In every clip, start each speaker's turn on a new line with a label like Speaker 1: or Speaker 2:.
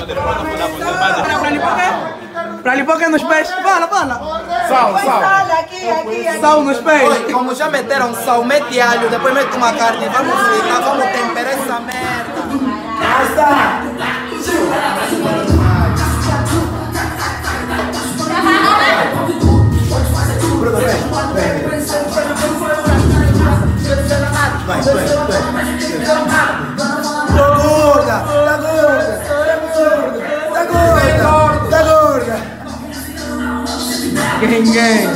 Speaker 1: Pra limpar o quê nos pés? Fala.
Speaker 2: Sal.
Speaker 1: Sal nos pés.
Speaker 3: Oi, como já meteram sal, mete alho, depois mete uma carne, vamos fritar, vamos temperar essa merda. Tá gorda.
Speaker 1: Gang.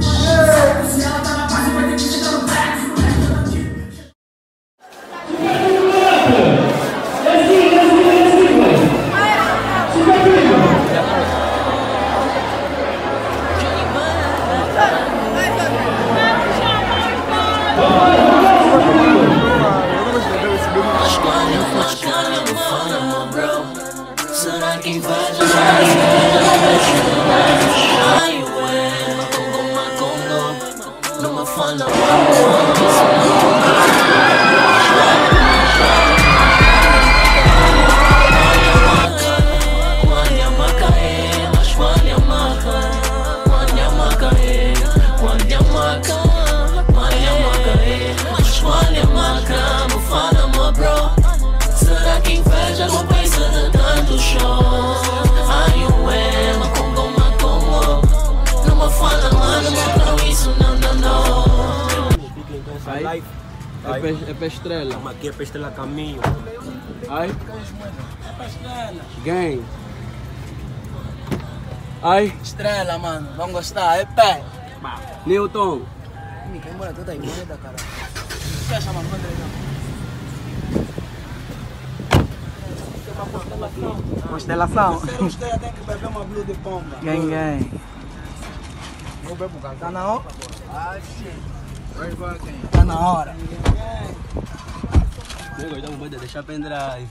Speaker 1: É pra estrela.
Speaker 2: Aqui é pra estrela caminho.
Speaker 1: Ai. Gang. Ai.
Speaker 3: Estrela, mano, vamos gostar, é pé.
Speaker 1: Newton.
Speaker 3: Quem mora toda aí, merda, cara. Fecha, mano,
Speaker 1: Constelação.
Speaker 3: Você tem que beber uma blue de pomba.
Speaker 1: Gang.
Speaker 3: Vou beber pro cara. Tá na hora? Tá na hora.
Speaker 1: Vou deixar pendrive.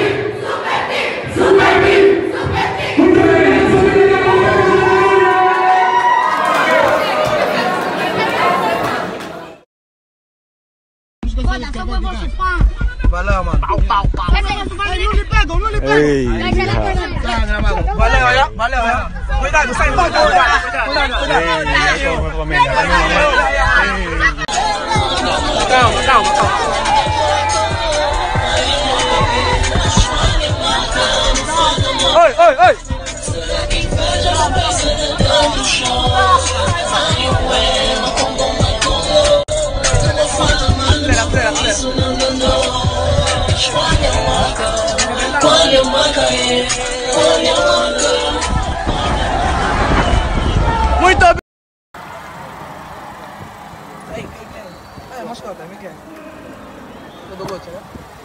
Speaker 3: Valeu, mano.
Speaker 4: Não lhe pegam.
Speaker 3: Valeu. Cuidado, sai fora. Calma. Oi. Muito bem. Ei, mascota, me quer. Tudo bom, né?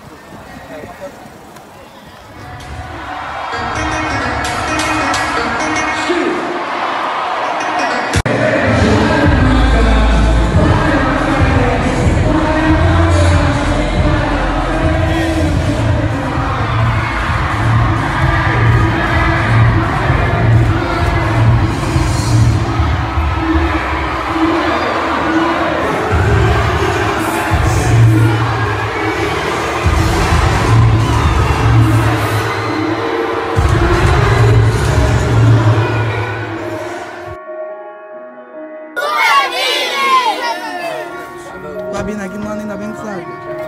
Speaker 3: Babina aqui, mano, ainda bem que sabe.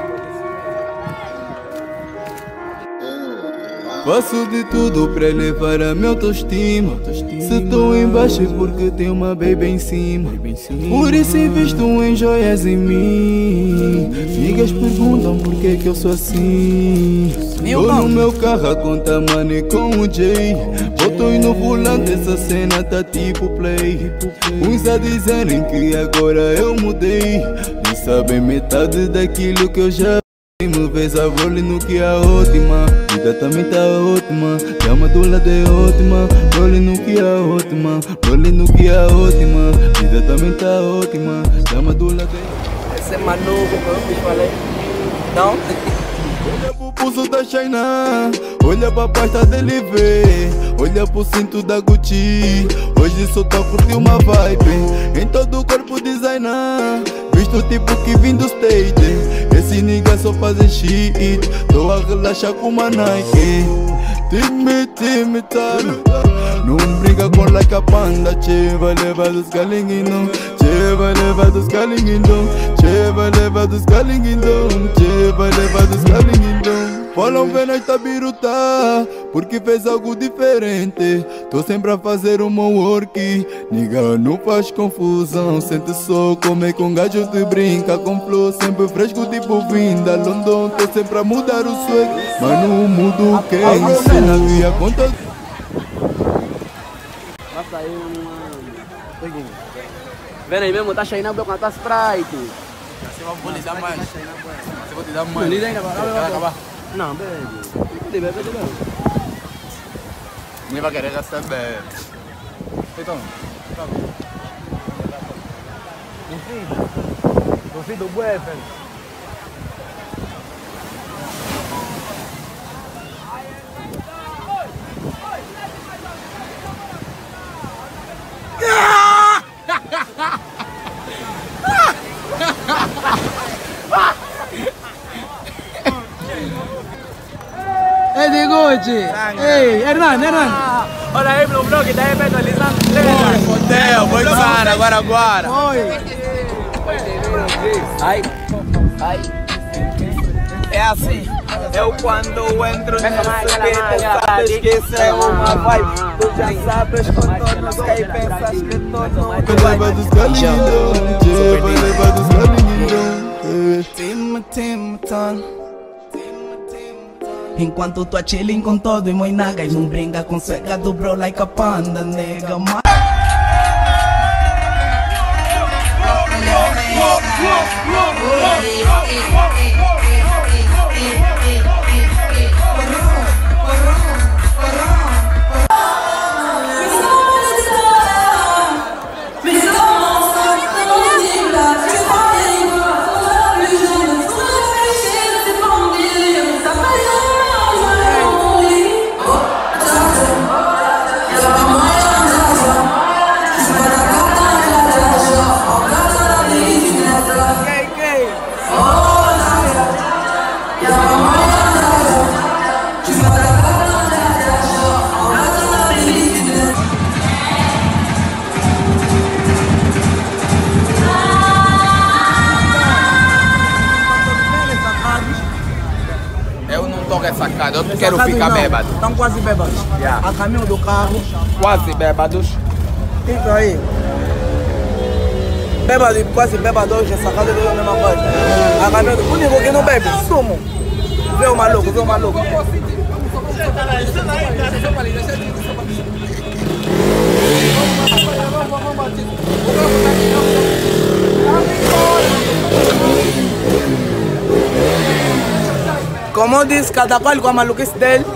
Speaker 5: Faço de tudo pra elevar a minha autoestima. Se tô embaixo é porque tem uma baby em cima. Por isso invisto em joias em mim. Amigas perguntam por que eu sou assim. Tô no meu carro a contar money com o Jay. Boto no volante, essa cena tá tipo play. Uns a dizerem que agora eu mudei. Não sabem metade daquilo que eu já. Me vês a role no que é ótima. Vida também tá ótima. Chama do lado é ótima. Role no que é ótima. Role no que é ótima. Vida também tá ótima. Chama do lado é ótima.
Speaker 3: Esse é maluco que eu falei. Não?
Speaker 5: pulso da China. Olha pra pasta dele ver, olha pro cinto da Gucci. Hoje só tá curtindo uma vibe, em todo o corpo designer. Visto tipo que vim do state, esse nigga só fazem shit. Tô a relaxar com uma Nike. Time, tá. Não briga com like a panda. Che vai levar dos galinguinhos, che vai levar dos galinguinhos, che vai levar dos galinguinhos, che vai levar dos galinguinhos. Falam que nós tá biruta, porque fez algo diferente. Tô sempre a fazer um work, nigga não faz confusão. Sente só, come com gajo e brinca com flow. Sempre fresco tipo vinda London. Tô sempre a mudar o swag, mas não mudo quem sou. Na minha conta.
Speaker 1: Vai sair uma... Vem aí mesmo, tá cheio com a tua Sprite.
Speaker 3: Você vai lhe dar mais. Você vai te dar
Speaker 1: Não,
Speaker 3: mais.
Speaker 1: ainda vai
Speaker 3: acabar.
Speaker 1: Não, bebe.
Speaker 3: Nem vai querer gastar bebe. Então,
Speaker 1: Confio do bué, velho. É de Gucci! Ei, Hernan!
Speaker 2: Olha aí no blog, tá aí personalizando.
Speaker 3: hotel, foi sana, agora.
Speaker 1: Oi!
Speaker 3: Ai. É assim, eu quando entro nesse beat, sabes que isso é uma vibe. Tu já sabes com todos quem pensas que todo mundo
Speaker 5: Vai levar dos galinguinhos, che vai levar dos galinguinhos.
Speaker 3: Tim, enquanto tu chilling com todo e moi nagas, não brinca com suega do bro like a panda, nega. Eu não toco essa cara, eu quero ficar bêbado.
Speaker 1: Estão quase bêbados.
Speaker 3: Yeah.
Speaker 1: A caminho do carro.
Speaker 3: Quase bêbados.
Speaker 1: Isso aí. Bêbado e quase bêbados, essa casa é a mesma coisa. A caminho do... O único que não bebe, sumo. Vê o maluco. Como diz, cada qual com a maluquice dele.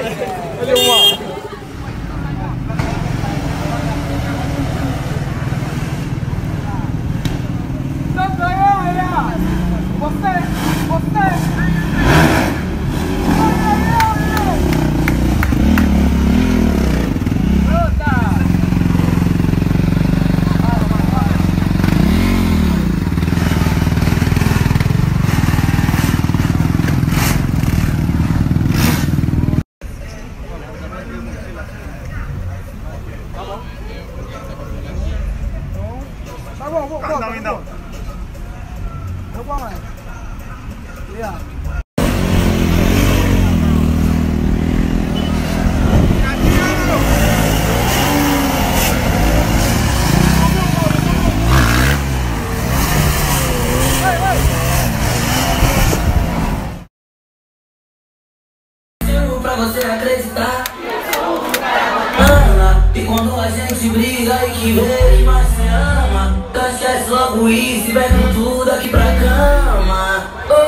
Speaker 6: Pra você acreditar. E quando a gente briga e que vê que mais se ama, então esquece logo isso e vem com tudo aqui pra cama.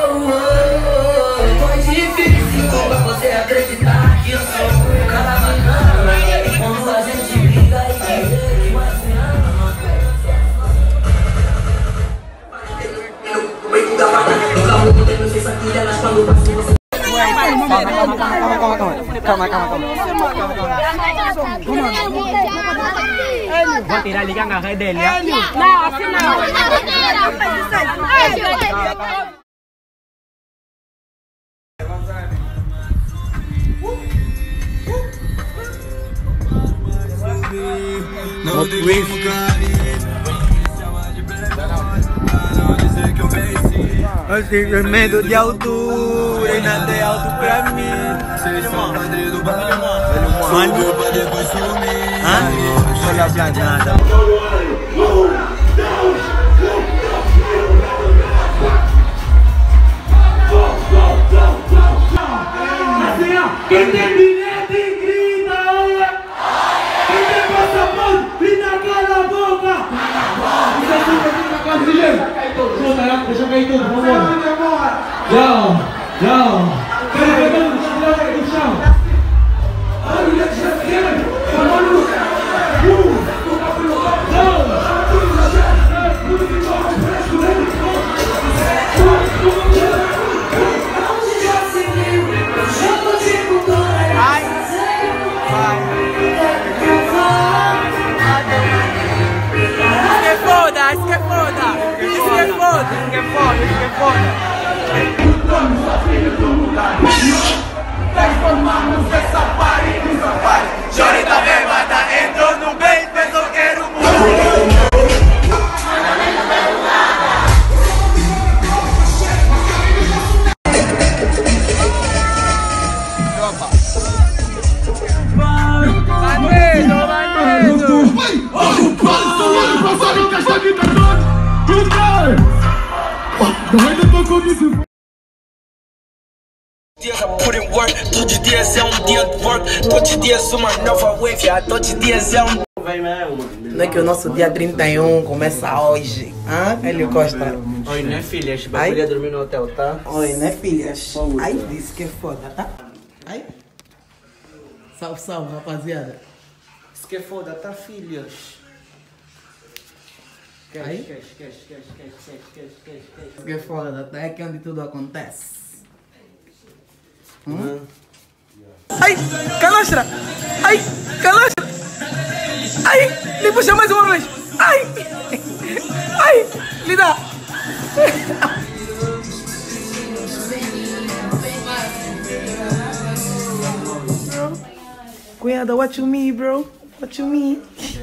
Speaker 6: Foi difícil pra você acreditar que eu sou um cara bacana. E quando a gente briga e que vê que mais se ama, no meio da mata, nunca vou poder me ser sacudir elas quando passo você.
Speaker 3: calma.
Speaker 2: Vou tirar ali a garra dele.
Speaker 4: Não, assim não.
Speaker 3: Não tem eu tenho medo de altura e nada é alto pra mim. Mano, olha pra nada.
Speaker 7: Quem tem bilhete grita, quem tem passaporte grita, cala a boca. Deixa cair tudo, vamos embora. Tchau. Pegando no chão.
Speaker 3: Transformamos essa parede em safari. Chore da bebada, entrou no bem, pensou que era o mundo. Put in work, todos os dias é dia de work. Todos os dias uma nova wave, todos os dias é
Speaker 1: Não é que o nosso dia 31 começa hoje? Hélio Costa.
Speaker 3: Oi, né, filhas? Bagulho ia dormir no hotel, tá?
Speaker 1: Oi, né, filhas? Ai, disse que é foda, tá? Ai. Salve, rapaziada.
Speaker 3: Isso que é foda, tá, filhas?
Speaker 1: Isso que é foda, tá? É aqui onde tudo acontece. Ai, calastra! Ai, calastra! Ai, lhe puxa mais uma vez! Ai, lhe dá! Cunhada, what you mean, bro? What you mean?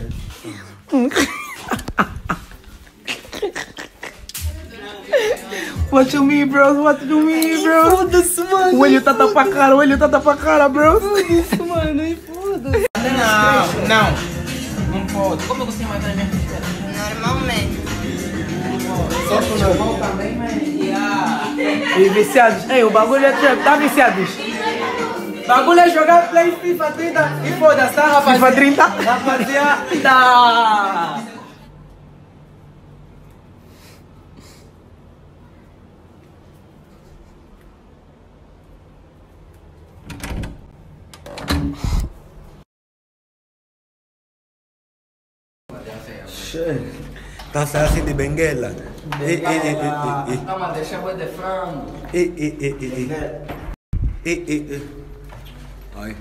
Speaker 1: What you mean, bro? What you mean, bro? Foda-se, mano. O olho tá pra cara, bro. Foda-se, mano. Foda-se. Não pode. Como você vai dar minha costela? Normalmente. Só pro normal também, mas... E viciados. Ei, o bagulho é trap. Tá viciados? Bagulho é jogar Play FIFA 30 e foda-se, tá, rapaziada? FIFA 30? Rapaziada!
Speaker 3: Tá assim de benguela.
Speaker 1: Toma, deixa eu de frango.
Speaker 3: Ai.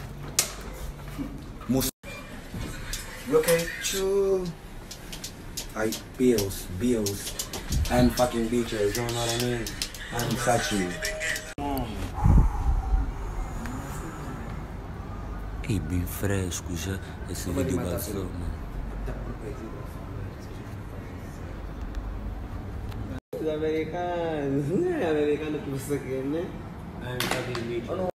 Speaker 3: Look at you. Bills. And fucking bitches, you know what I mean? I'm such you.
Speaker 8: Ei, bem fresco já. Esse vídeo vazou, mano.
Speaker 3: Os americanos, não é americano que você quer, né?